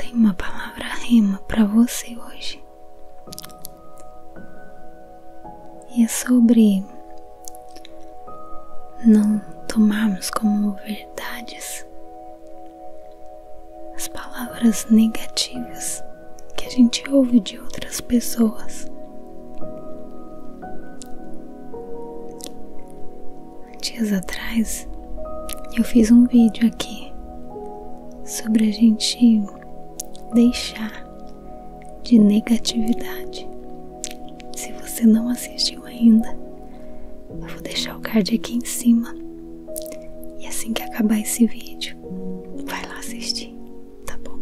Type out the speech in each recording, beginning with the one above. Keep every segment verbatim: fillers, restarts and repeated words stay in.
tenho uma palavra rema para você hoje. E é sobre não tomarmos como verdades as palavras negativas que a gente ouve de outras pessoas. Dias atrás eu fiz um vídeo aqui sobre a gente deixar de negatividade. Se você não assistiu ainda, eu vou deixar o card aqui em cima. E assim que acabar esse vídeo, vai lá assistir, tá bom?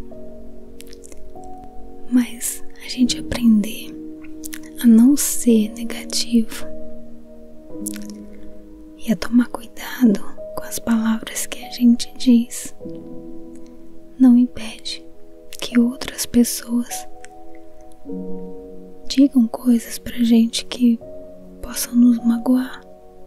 Mas a gente aprender a não ser negativo e a tomar cuidado com as palavras que a gente diz não impede que outras pessoas digam coisas pra gente que possam nos magoar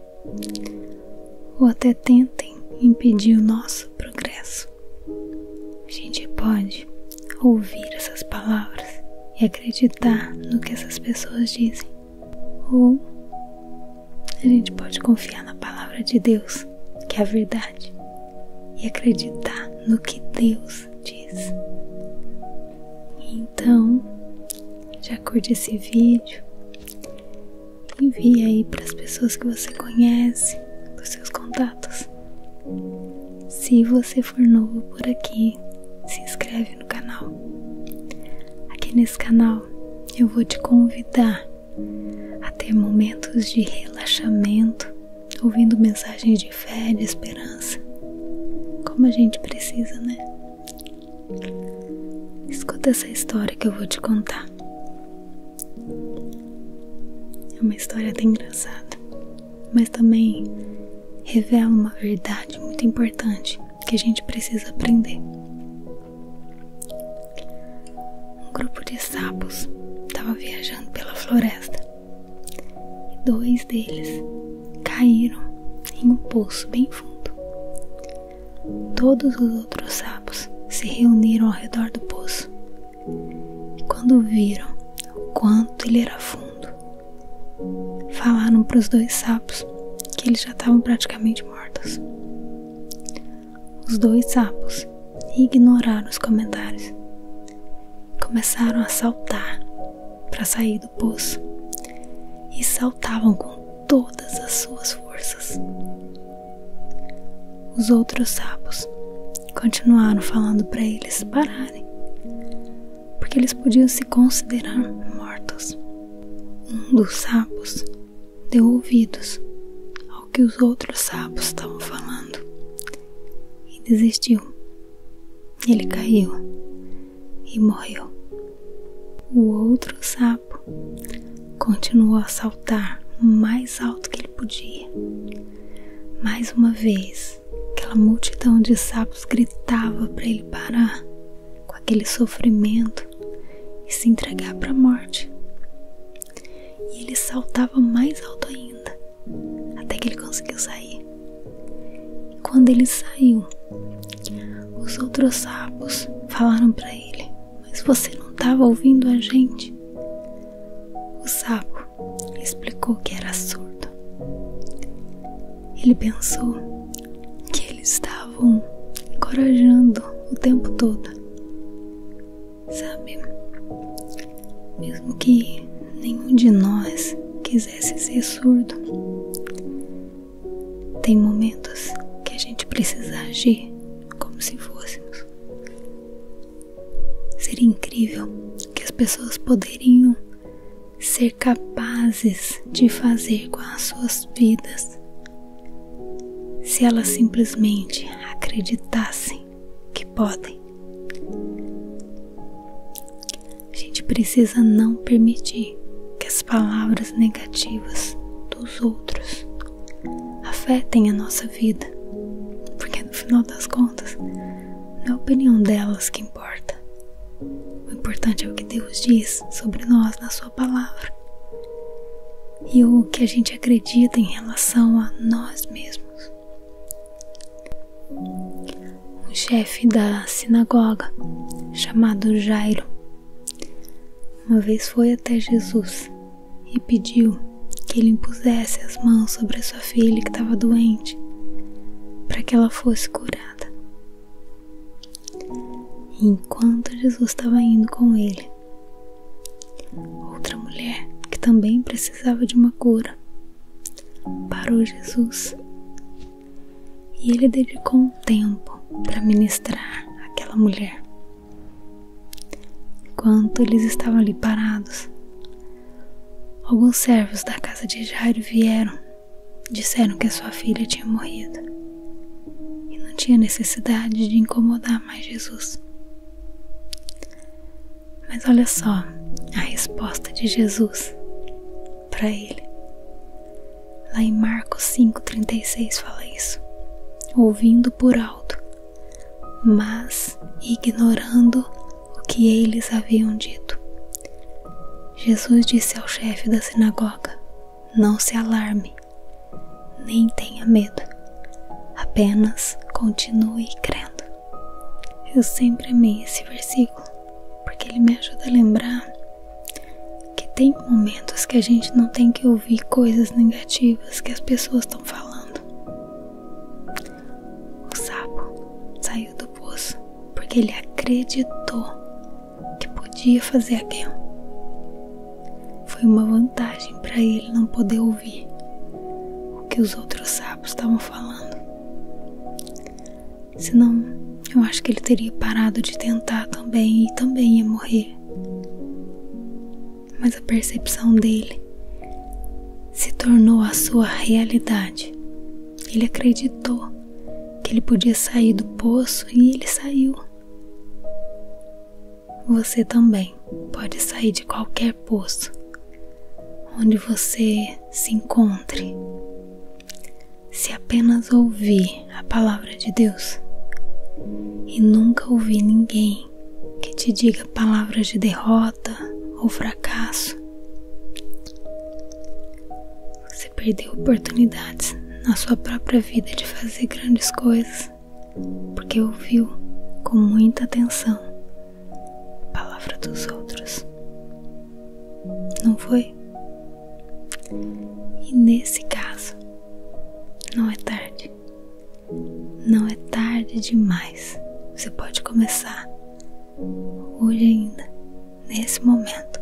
ou até tentem impedir o nosso progresso. A gente pode ouvir essas palavras e acreditar no que essas pessoas dizem, ou a gente pode confiar na palavra de Deus, que é a verdade, e acreditar no que Deus diz. Então, já curte esse vídeo, envie aí para as pessoas que você conhece, para os seus contatos. Se você for novo por aqui, se inscreve no canal. Aqui nesse canal eu vou te convidar a ter momentos de relaxamento, ouvindo mensagens de fé, de esperança, como a gente precisa, né? Escuta essa história que eu vou te contar. É uma história até engraçada, mas também revela uma verdade muito importante que a gente precisa aprender. Um grupo de sapos estava viajando pela floresta e dois deles caíram em um poço bem fundo. Todos os outros sapos se reuniram ao redor do poço e, quando viram o quanto ele era fundo, falaram para os dois sapos que eles já estavam praticamente mortos. Os dois sapos ignoraram os comentários e começaram a saltar para sair do poço, e saltavam com todas as suas forças. Os outros sapos continuaram falando para eles pararem, porque eles podiam se considerar mortos. Um dos sapos deu ouvidos ao que os outros sapos estavam falando e desistiu. Ele caiu e morreu. O outro sapo continuou a saltar o mais alto que ele podia. Mais uma vez, aquela multidão de sapos gritava para ele parar com aquele sofrimento e se entregar para a morte. E ele saltava mais alto ainda, até que ele conseguiu sair. E quando ele saiu, os outros sapos falaram para ele: "Mas você não estava ouvindo a gente?" O sapo explicou que era surdo. Ele pensou que eles estavam encorajando o tempo todo. Sabe, mesmo que nenhum de nós quisesse ser surdo, tem momentos que a gente precisa agir como se fôssemos. Seria incrível que as pessoas poderiam ser capazes de fazer com as suas vidas se elas simplesmente acreditassem que podem. A gente precisa não permitir que as palavras negativas dos outros afetem a nossa vida, porque no final das contas não é a opinião delas que importa. O importante é o que Deus diz sobre nós na sua palavra e o que a gente acredita em relação a nós mesmos. Um um chefe da sinagoga chamado Jairo uma vez foi até Jesus e pediu que ele impusesse as mãos sobre a sua filha que estava doente, para que ela fosse curada. E enquanto Jesus estava indo com ele, outra mulher que também precisava de uma cura parou Jesus e ele dedicou um tempo para ministrar aquela mulher. Enquanto eles estavam ali parados, alguns servos da casa de Jairo vieram, disseram que a sua filha tinha morrido e não tinha necessidade de incomodar mais Jesus. Mas olha só a resposta de Jesus para ele. Lá em Marcos cinco, trinta e seis fala isso. Ouvindo por alto, mas ignorando o que eles haviam dito, Jesus disse ao chefe da sinagoga: não se alarme, nem tenha medo, apenas continue crendo. Eu sempre amei esse versículo, porque ele me ajuda a lembrar que tem momentos que a gente não tem que ouvir coisas negativas que as pessoas estão falando. O sapo saiu do poço porque ele acreditou que podia fazer aquilo. Foi uma vantagem para ele não poder ouvir o que os outros sapos estavam falando. Senão, eu acho que ele teria parado de tentar também e também ia morrer. Mas a percepção dele se tornou a sua realidade. Ele acreditou que ele podia sair do poço e ele saiu. Você também pode sair de qualquer poço onde você se encontre, se apenas ouvir a palavra de Deus e nunca ouvir ninguém que te diga palavras de derrota ou fracasso. Você perdeu oportunidades na sua própria vida de fazer grandes coisas porque ouviu com muita atenção a palavra dos outros. Não foi? E nesse caso, não é tarde. Não é tarde demais. Você pode começar hoje ainda, nesse momento,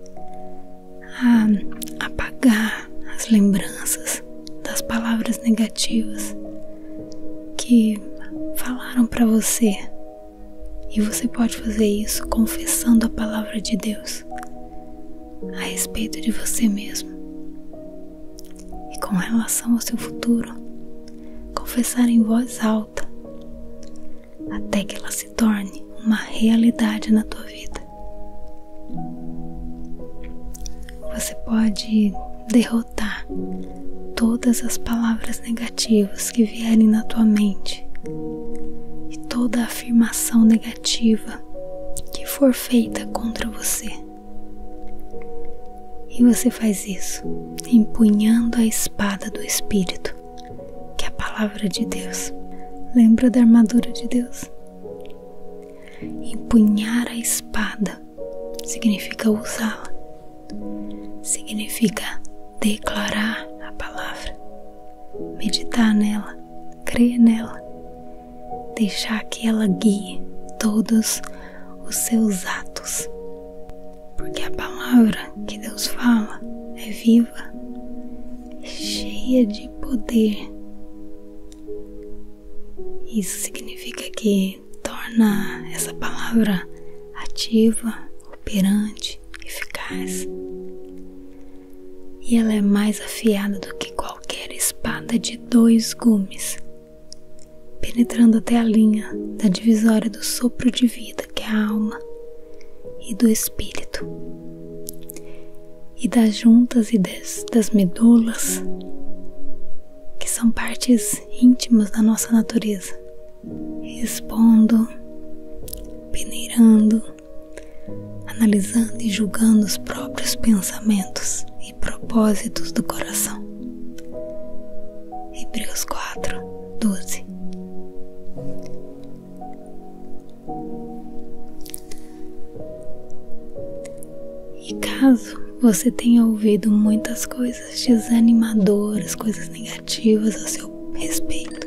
a apagar as lembranças das palavras negativas que falaram para você. E você pode fazer isso confessando a palavra de Deus a respeito de você mesmo. E com relação ao seu futuro, confessar em voz alta até que ela se torne uma realidade na tua vida. Você pode derrotar todas as palavras negativas que vierem na tua mente e toda afirmação negativa que for feita contra você. E você faz isso empunhando a espada do Espírito, que é a palavra de Deus. Lembra da armadura de Deus? Empunhar a espada significa usá-la, significa declarar a palavra, meditar nela, crer nela, deixar que ela guie todos os seus atos. Porque a palavra que Deus fala é viva, é cheia de poder. Isso significa que torna essa palavra ativa, operante, eficaz. E ela é mais afiada do que qualquer espada de dois gumes, penetrando até a linha da divisória do sopro de vida, que é a alma, e do espírito, e das juntas e das, das medulas, que são partes íntimas da nossa natureza, expondo, peneirando, analisando e julgando os próprios pensamentos e propósitos do coração. Hebreus quatro, doze. E caso você tenha ouvido muitas coisas desanimadoras, coisas negativas a seu respeito,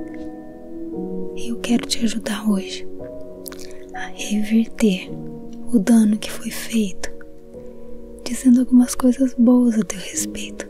eu quero te ajudar hoje a reverter o dano que foi feito, dizendo algumas coisas boas a teu respeito.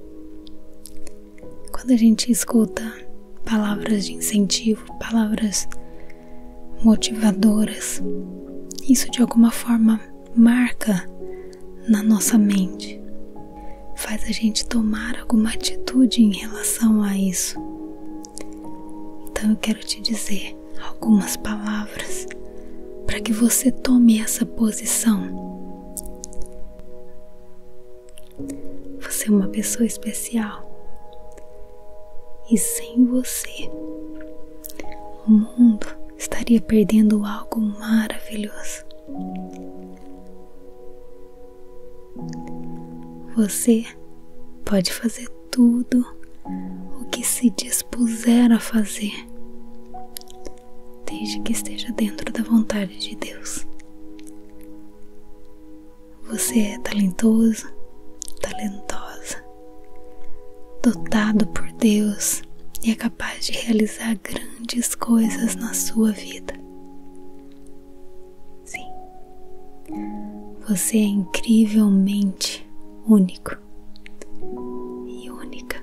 Quando a gente escuta palavras de incentivo, palavras motivadoras, isso de alguma forma marca na nossa mente, faz a gente tomar alguma atitude em relação a isso. Então eu quero te dizer algumas palavras para que você tome essa posição. Você é uma pessoa especial e sem você o mundo estaria perdendo algo maravilhoso. Você pode fazer tudo o que se dispuser a fazer, desde que esteja dentro da vontade de Deus. Você é talentoso, talentosa, dotado por Deus e é capaz de realizar grandes coisas na sua vida. Sim, você é incrivelmente único e única,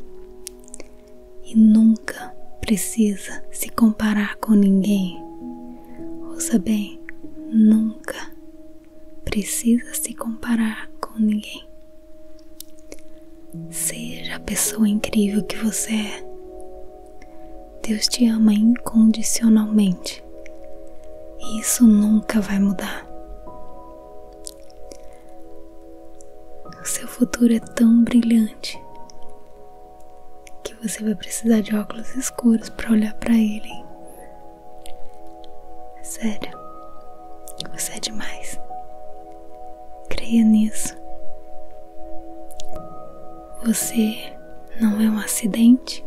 e nunca precisa se comparar com ninguém. Ouça bem, nunca precisa se comparar com ninguém. Seja a pessoa incrível que você é. Deus te ama incondicionalmente e isso nunca vai mudar. O seu futuro é tão brilhante que você vai precisar de óculos escuros para olhar para ele. Sério, você é demais. Creia nisso. Você não é um acidente.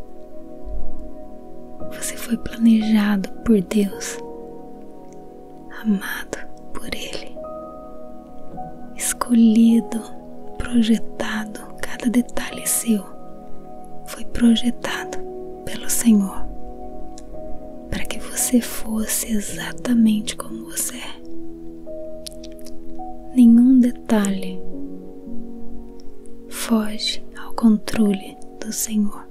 Você foi planejado por Deus, amado por Ele, escolhido, projetado. Cada detalhe seu foi projetado pelo Senhor para que você fosse exatamente como você é. Nenhum detalhe foge ao controle do Senhor.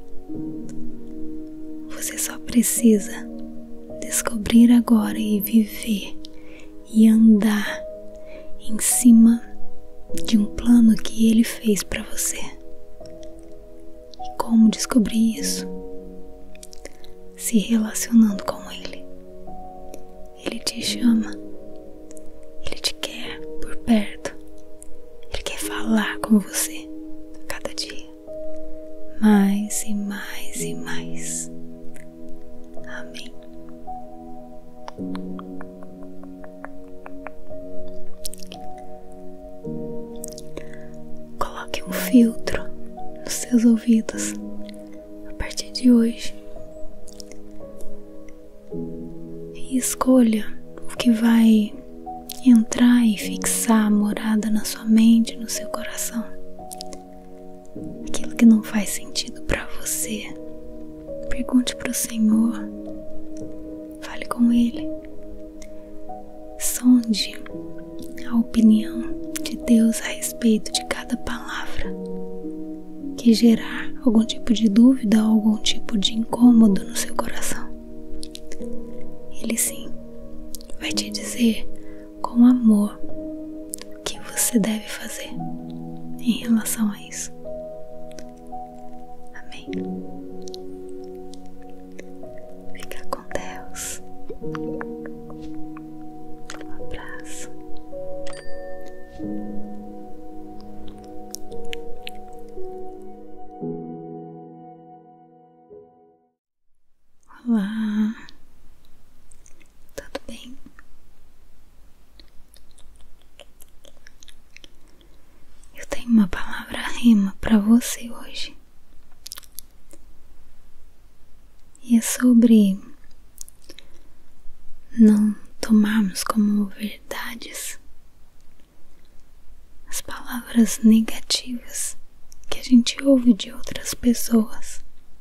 Você só precisa descobrir agora e viver e andar em cima de um plano que Ele fez para você. E como descobrir isso? Se relacionando com Ele. Ele te chama, Ele te quer por perto, Ele quer falar com você a cada dia, mais e mais e mais. Amém. Coloque um filtro nos seus ouvidos a partir de hoje e escolha o que vai entrar e fixar a morada na sua mente, no seu coração. Aquilo que não faz sentido para você, pergunte para o Senhor, fale com Ele, sonde a opinião de Deus a respeito de cada palavra que gerar algum tipo de dúvida ou algum tipo de incômodo no seu coração. Ele sim vai te dizer com amor o que você deve fazer em relação a isso. Amém. Fica com Deus. Um abraço. Olá, tudo bem? Eu tenho uma palavra rema para você hoje. E é sobre não tomarmos como verdades palavras negativas que a gente ouve de outras pessoas.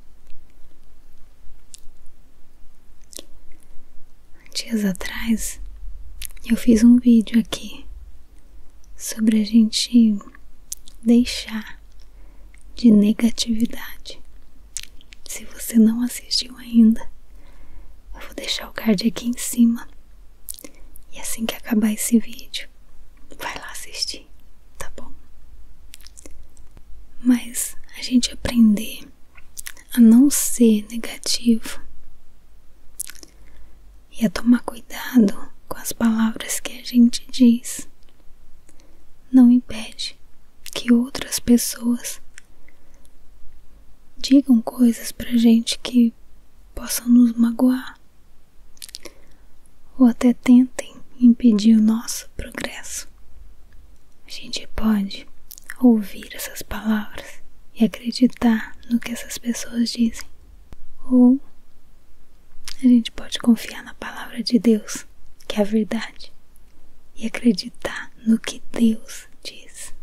Dias atrás eu fiz um vídeo aqui sobre a gente deixar de negatividade. Se você não assistiu ainda, eu vou deixar o card aqui em cima. E assim que acabar esse vídeo, vai lá assistir, tá bom? Mas a gente aprender a não ser negativo e a tomar cuidado com as palavras que a gente diz não impede que outras pessoas digam coisas pra gente que possam nos magoar ou até tentem impedir o nosso progresso. A gente pode ouvir essas palavras e acreditar no que essas pessoas dizem, ou a gente pode confiar na palavra de Deus, que é a verdade, e acreditar no que Deus diz.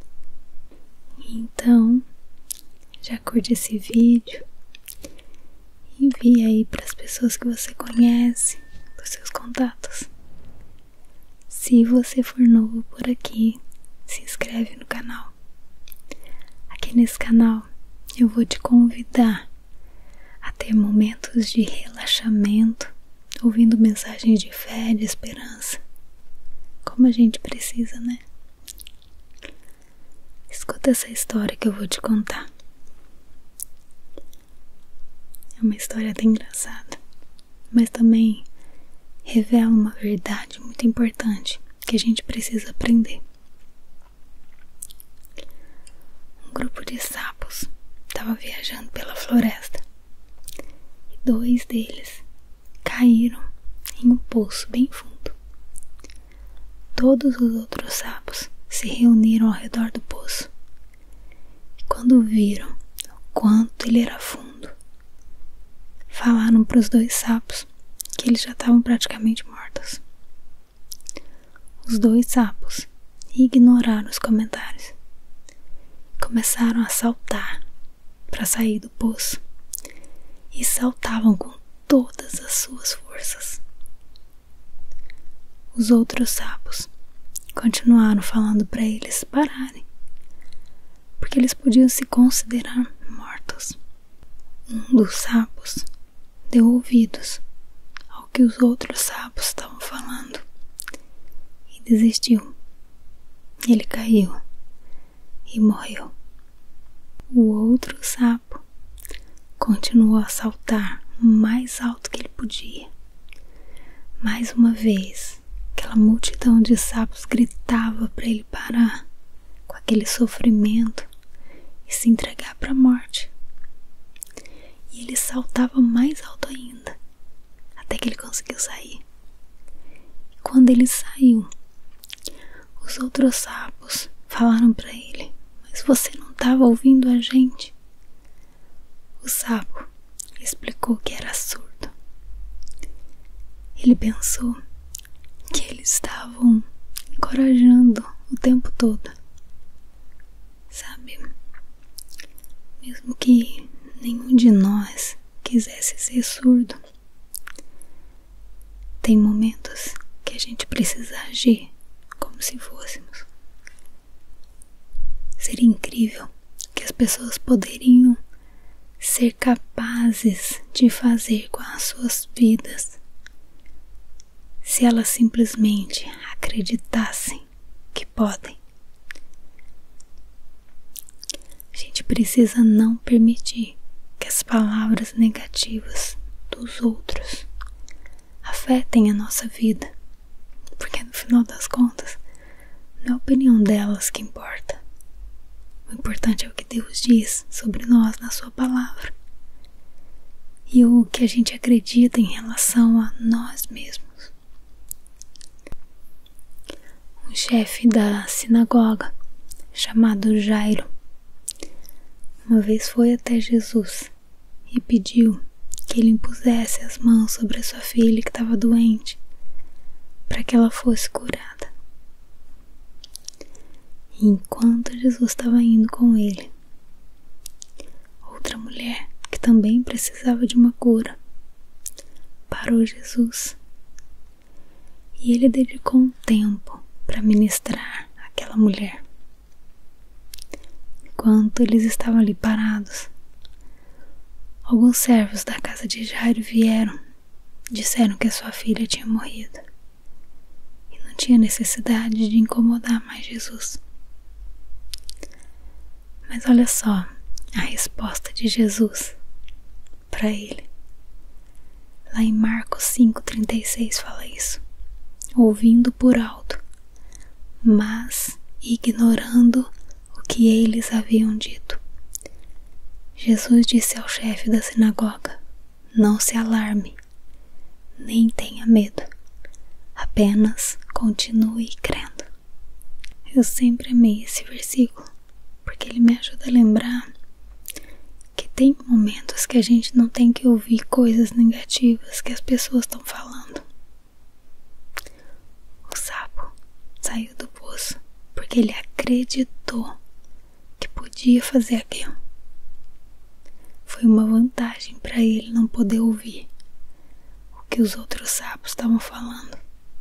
Então, já curte esse vídeo, envie aí para as pessoas que você conhece, para os seus contatos. Se você for novo por aqui, se inscreve no canal. Aqui nesse canal eu vou te convidar a ter momentos de relaxamento, ouvindo mensagens de fé, de esperança, como a gente precisa, né? Escuta essa história que eu vou te contar. É uma história até engraçada, mas também revela uma verdade muito importante que a gente precisa aprender. Um grupo de sapos estava viajando pela floresta e dois deles caíram em um poço bem fundo. Todos os outros sapos se reuniram ao redor do poço e, quando viram o quanto ele era fundo, falaram para os dois sapos que eles já estavam praticamente mortos. Os dois sapos ignoraram os comentários e começaram a saltar para sair do poço, e saltavam com todas as suas forças. Os outros sapos continuaram falando para eles pararem, porque eles podiam se considerar mortos. Um dos sapos deu ouvidos ao que os outros sapos estavam falando e desistiu. Ele caiu e morreu. O outro sapo continuou a saltar o mais alto que ele podia. Mais uma vez, aquela multidão de sapos gritava para ele parar com aquele sofrimento e se entregar para a morte. E ele saltava mais alto ainda, até que ele conseguiu sair. E quando ele saiu, os outros sapos falaram para ele: mas você não estava ouvindo a gente? O sapo explicou que era surdo. Ele pensou que eles estavam encorajando o tempo todo, sabe? Mesmo que nenhum de nós quisesse ser surdo, tem momentos que a gente precisa agir como se fôssemos. Seria incrível que as pessoas poderiam ser capazes de fazer com as suas vidas se elas simplesmente acreditassem que podem. A gente precisa não permitir que as palavras negativas dos outros afetem a nossa vida, porque no final das contas não é a opinião delas que importa. O importante é o que Deus diz sobre nós na sua palavra e o que a gente acredita em relação a nós mesmos. Um chefe da sinagoga chamado Jairo uma vez foi até Jesus e pediu que ele impusesse as mãos sobre a sua filha que estava doente, para que ela fosse curada. enquanto Jesus estava indo com ele, outra mulher que também precisava de uma cura parou Jesus e ele dedicou um tempo para ministrar aquela mulher. Enquanto eles estavam ali parados, alguns servos da casa de Jairo vieram, disseram que a sua filha tinha morrido e não tinha necessidade de incomodar mais Jesus. Mas olha só a resposta de Jesus para ele. Lá em Marcos cinco, trinta e seis fala isso. Ouvindo por alto, mas ignorando o que eles haviam dito, Jesus disse ao chefe da sinagoga: não se alarme, nem tenha medo, apenas continue crendo. Eu sempre amei esse versículo, porque ele me ajuda a lembrar que tem momentos que a gente não tem que ouvir coisas negativas que as pessoas estão falando. O sapo saiu do poço porque ele acreditou que podia fazer aquilo. Foi uma vantagem para ele não poder ouvir o que os outros sapos estavam falando.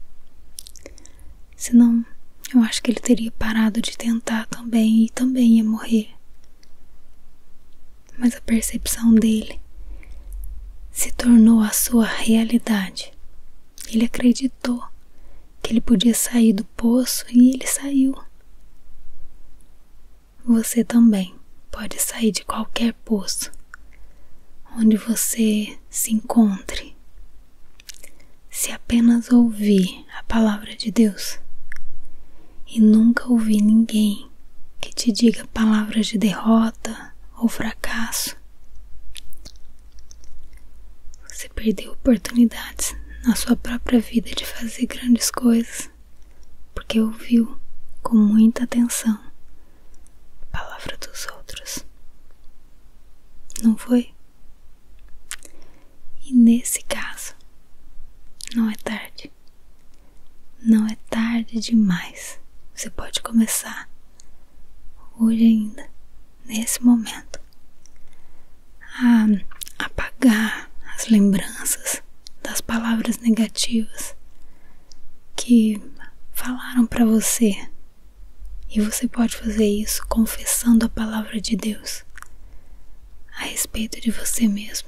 Senão, eu acho que ele teria parado de tentar também e também ia morrer. Mas a percepção dele se tornou a sua realidade. Ele acreditou que ele podia sair do poço e ele saiu. Você também pode sair de qualquer poço onde você se encontre, se apenas ouvir a palavra de Deus e nunca ouvir ninguém que te diga palavras de derrota ou fracasso. Você perdeu oportunidades na sua própria vida de fazer grandes coisas porque ouviu com muita atenção a palavra dos outros. Não foi? E nesse caso, não é tarde. Não é tarde demais. Você pode começar hoje ainda, nesse momento, a apagar as lembranças das palavras negativas que falaram para você. E você pode fazer isso confessando a palavra de Deus a respeito de você mesmo.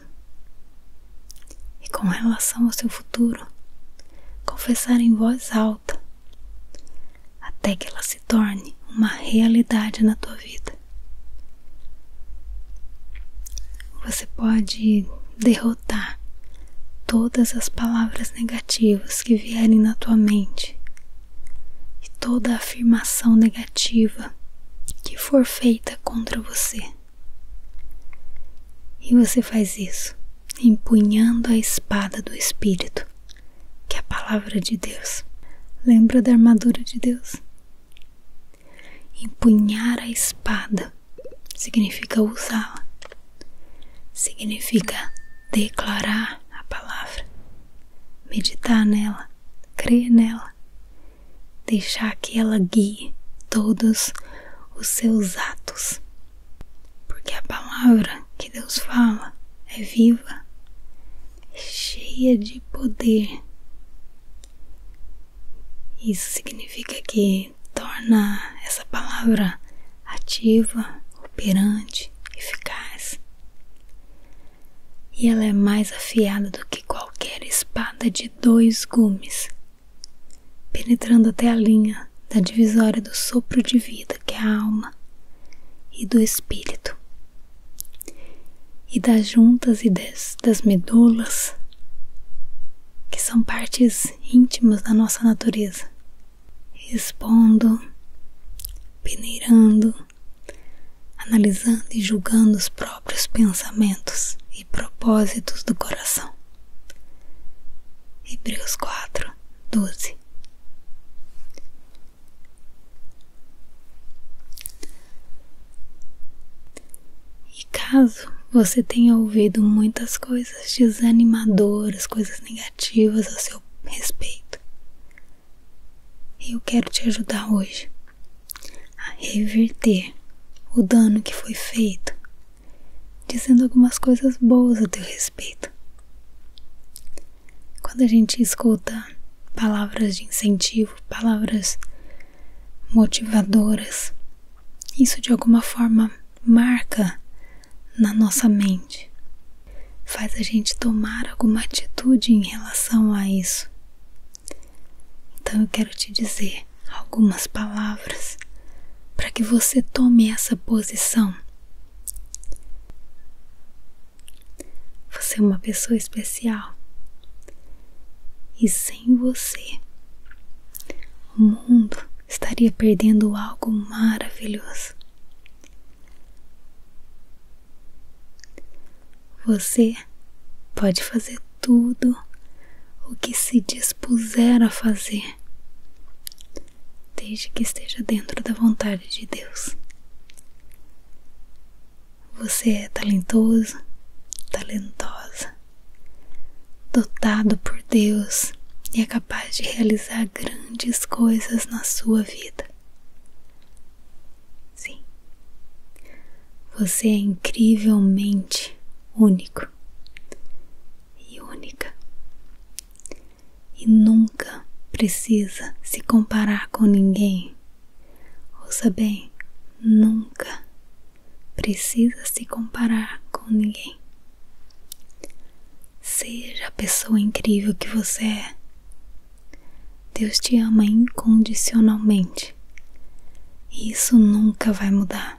E com relação ao seu futuro, confessar em voz alta, até que ela se torne uma realidade na tua vida. Você pode derrotar todas as palavras negativas que vierem na tua mente e toda a afirmação negativa que for feita contra você. E você faz isso empunhando a espada do Espírito, que é a palavra de Deus. Lembra da armadura de Deus? Empunhar a espada significa usá-la, significa declarar a palavra, meditar nela, crer nela, deixar que ela guie todos os seus atos, porque a palavra que Deus fala é viva, cheia de poder. Isso significa que torna essa palavra ativa, operante, eficaz. E ela é mais afiada do que qualquer espada de dois gumes, penetrando até a linha da divisória do sopro de vida, que é a alma, e do espírito, e das juntas e das, das medulas, que são partes íntimas da nossa natureza, expondo, peneirando, analisando e julgando os próprios pensamentos e propósitos do coração. Hebreus quatro, doze. E caso você tenha ouvido muitas coisas desanimadoras, coisas negativas a seu respeito, eu quero te ajudar hoje a reverter o dano que foi feito, dizendo algumas coisas boas a teu respeito. Quando a gente escuta palavras de incentivo, palavras motivadoras, isso de alguma forma marca na nossa mente, faz a gente tomar alguma atitude em relação a isso. Então eu quero te dizer algumas palavras para que você tome essa posição. Você é uma pessoa especial e sem você o mundo estaria perdendo algo maravilhoso. Você pode fazer tudo o que se dispuser a fazer, desde que esteja dentro da vontade de Deus. Você é talentoso, talentosa, dotado por Deus e é capaz de realizar grandes coisas na sua vida. Sim, você é incrivelmente único e única, e nunca precisa se comparar com ninguém. Ouça bem, nunca precisa se comparar com ninguém. Seja a pessoa incrível que você é. Deus te ama incondicionalmente e isso nunca vai mudar.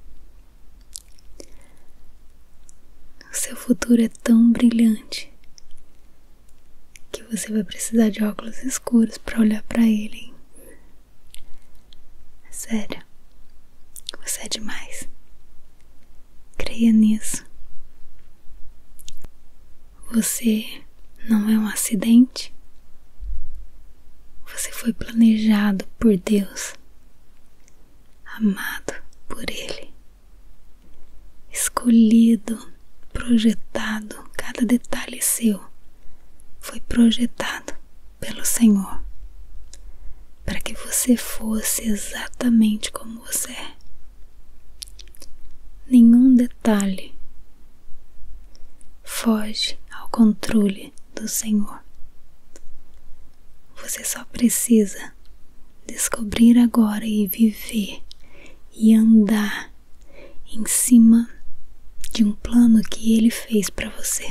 O seu futuro é tão brilhante que você vai precisar de óculos escuros para olhar para ele. Hein? Sério, você é demais. Creia nisso. Você não é um acidente. Você foi planejado por Deus, amado por Ele, escolhido, projetado, cada detalhe seu foi projetado pelo Senhor para que você fosse exatamente como você é. Nenhum detalhe foge ao controle do Senhor. Você só precisa descobrir agora e viver e andar em cima de um plano que Ele fez para você.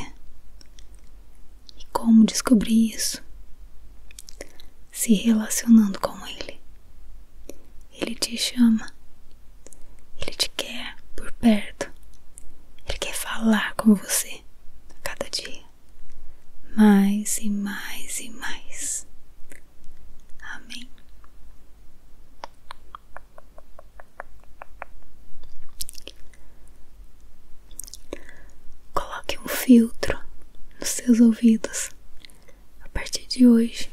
E como descobrir isso? Se relacionando com Ele. Ele te chama, Ele te quer por perto, Ele quer falar com você a cada dia, mais e mais e mais. Amém. Coloque um filtro nos seus ouvidos a partir de hoje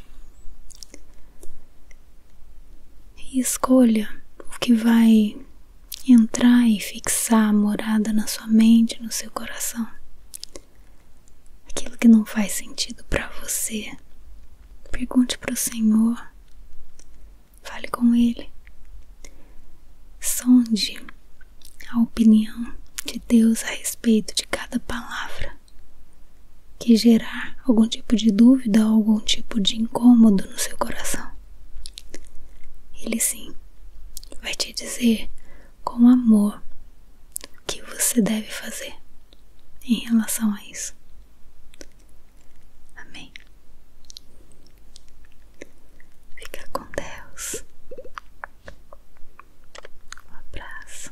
e escolha o que vai entrar e fixar a morada na sua mente, no seu coração. Aquilo que não faz sentido para você, pergunte para o Senhor. Fale com Ele. Sonde a opinião de Deus a respeito de cada palavra que gerar algum tipo de dúvida ou algum tipo de incômodo no seu coração. Ele sim vai te dizer com amor o que você deve fazer em relação a isso. Amém. Fica com Deus. Um abraço.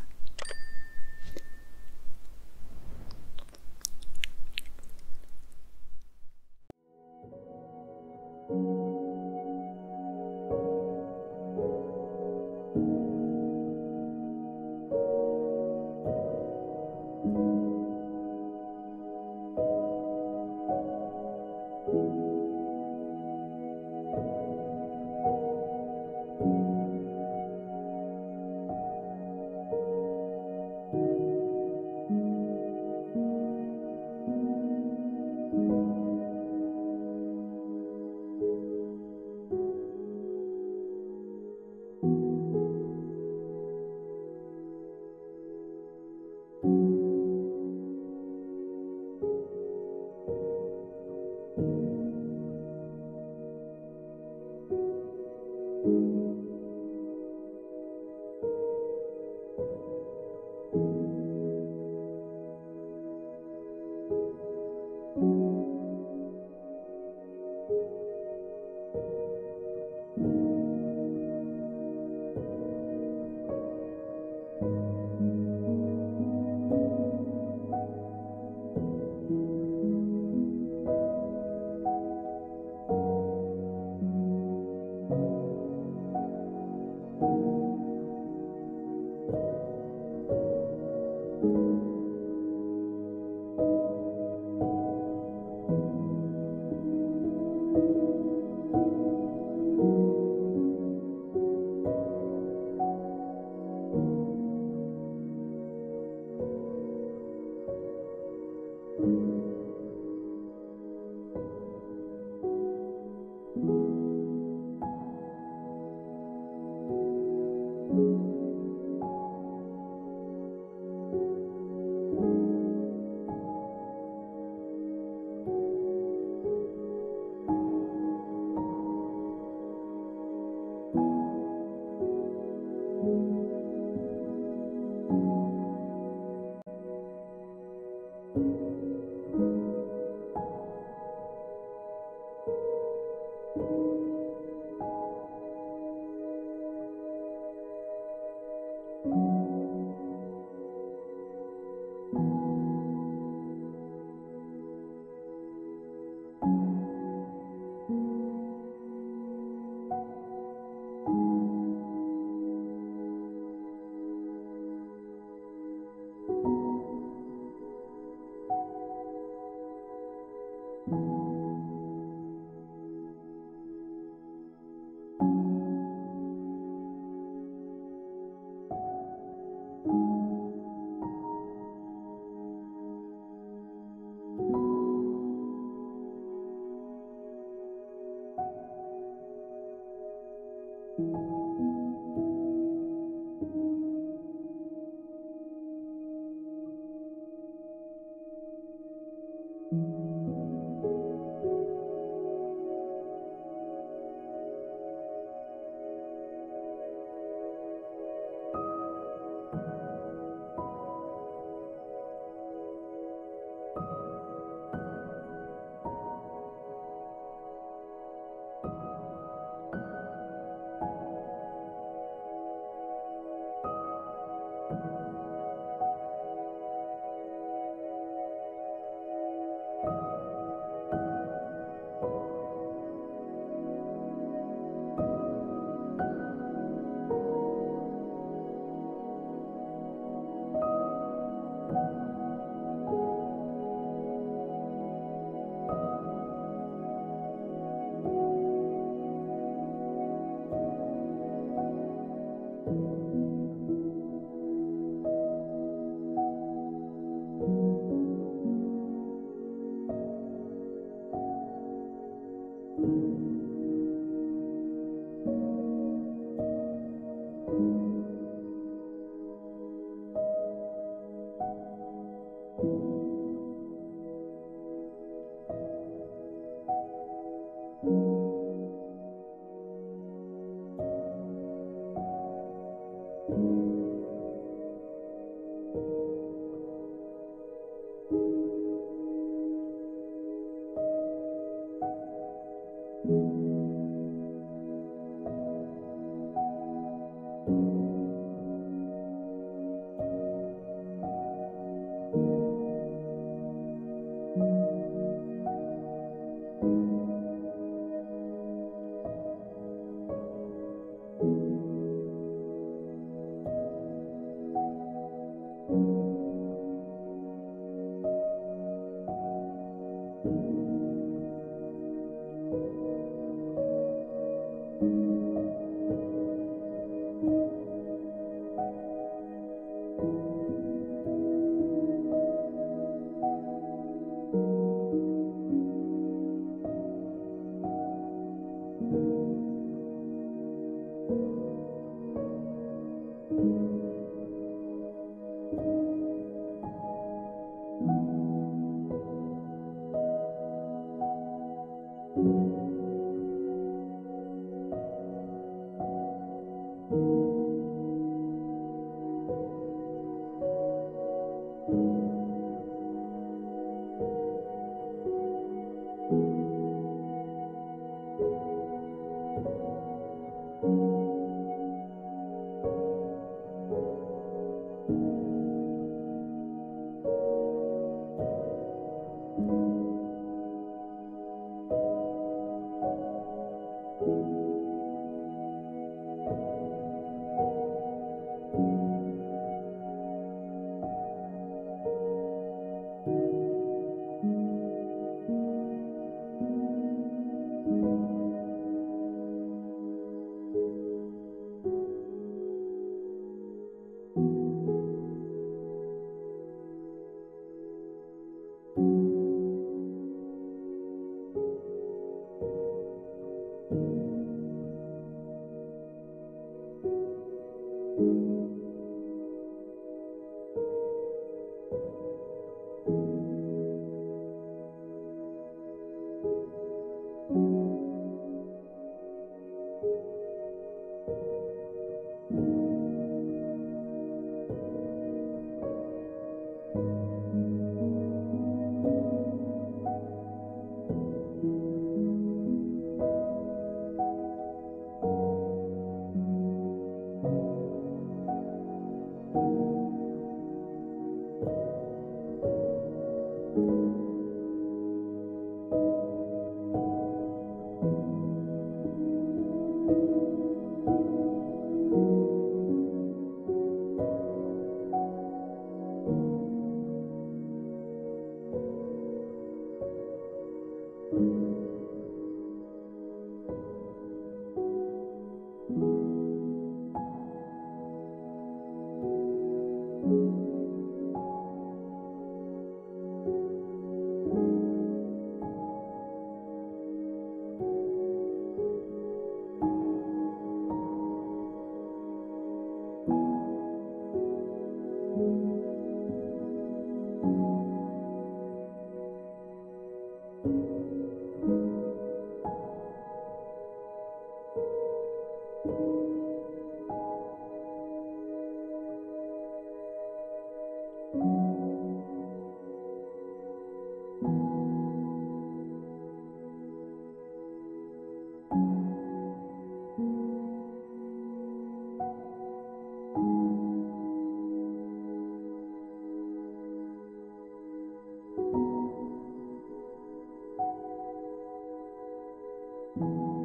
Tchau.